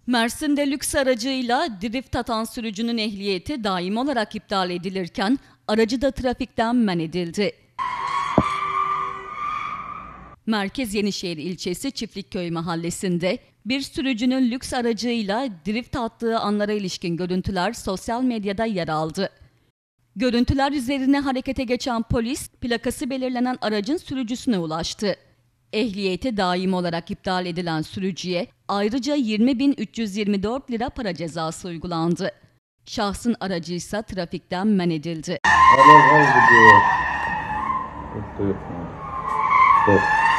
Mersin'de lüks aracıyla drift atan sürücünün ehliyeti daimi olarak iptal edilirken aracı da trafikten men edildi. Merkez Yenişehir ilçesi Çiftlikköy mahallesinde bir sürücünün lüks aracıyla drift attığı anlara ilişkin görüntüler sosyal medyada yer aldı. Görüntüler üzerine harekete geçen polis, plakası belirlenen aracın sürücüsüne ulaştı. Ehliyeti daimi olarak iptal edilen sürücüye ayrıca 20.324 lira para cezası uygulandı. Şahsın aracı ise trafikten men edildi. Al gidiyor. Yok.